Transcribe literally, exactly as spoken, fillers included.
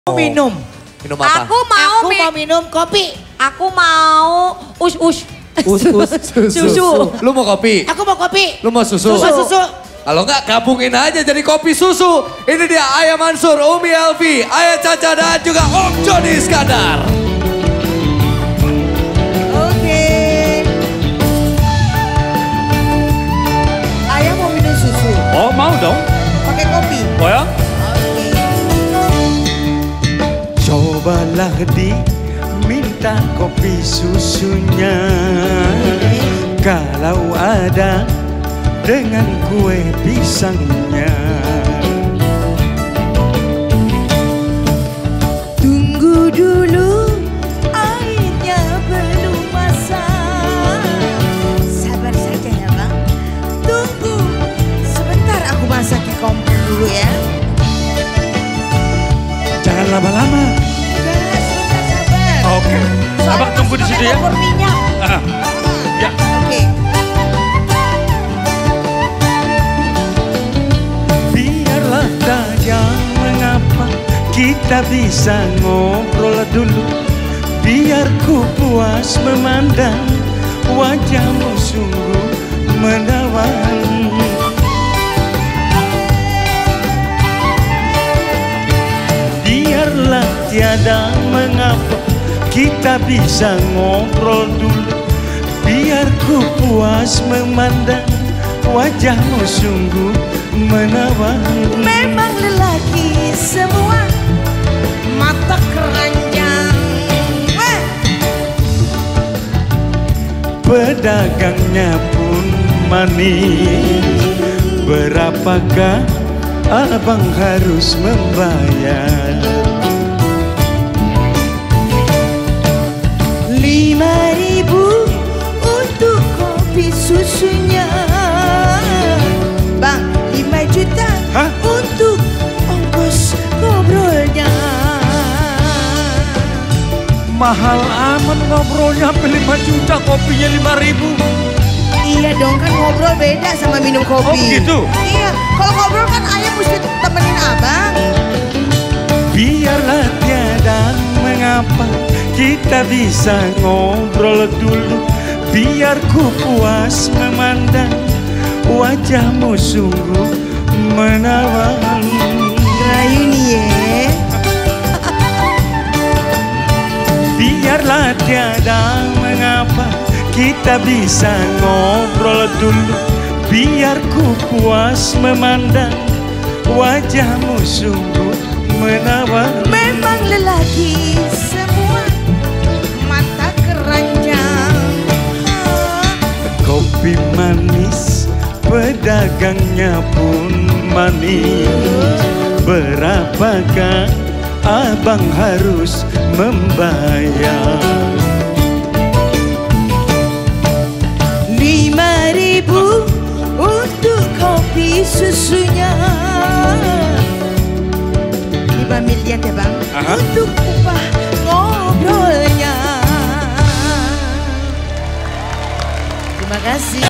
Minum. Minum apa? Aku mau, Aku mi mau minum kopi. Aku mau us-us. Us-us. Susu. Lu mau kopi? Aku mau kopi. Lu mau susu? Susu. Susu. Kalau enggak gabungin aja jadi kopi susu. Ini dia Ayah Mansur, Umi Elvi, Ayah Caca dan juga Om Joni Iskandar. Oke. Ayah mau minum susu. Oh mau dong. Pakai kopi. Oh ya? Cobalah diminta kopi susunya, kalau ada dengan kue pisangnya. Tunggu dulu, airnya belum masak. Sabar saja ya bang. Tunggu, sebentar aku masak di kompor dulu ya. Jangan lama-lama. Udah, sebentar sabar. Oke. Soalnya Abang tunggu di masih situ pakai ya. kompor minyak. Ah, ya. Oke. Biarlah saja mengapa kita bisa ngobrol dulu. Biar ku puas memandang wajahmu sungguh menawan. Biarlah tiada mengapa kita bisa ngobrol dulu. Biar ku puas memandang wajahmu sungguh menawan. Memang lelaki semua mata keranjang. Weh. Pedagangnya pun manis. Berapakah abang harus membayar? Lima ribu untuk kopi susunya. Bang, lima juta Hah? untuk ongkos ngobrolnya. Mahal amat ngobrolnya sampai lima juta, kopinya lima ribu. Iya dong, kan ngobrol beda sama minum kopi. Oh, begitu? Iya, kalau ngobrol kan ayah mesti temenin abang. Biarlah tiada mengapa kita bisa ngobrol dulu. Biar ku puas memandang wajahmu sungguh menawan. Rayu nih ya. Biarlah tiada mengapa kita bisa ngobrol dulu. Biar ku puas memandang wajahmu sungguh menawan. Memang lelaki semua mata keranjang. Ah. Kopi manis, pedagangnya pun manis. Berapakah abang harus membayar? Lima ribu untuk kopi susunya. Lima miliar ya bang. Aha. Untuk